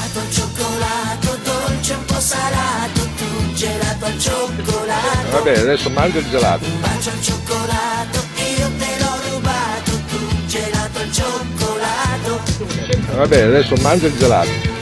gelato al cioccolato, dolce un po' salato, tu gelato al cioccolato. Va bene, adesso mangio il gelato. Un bacio al cioccolato, io te l'ho rubato, tu gelato al cioccolato. Va bene, adesso mangio il gelato.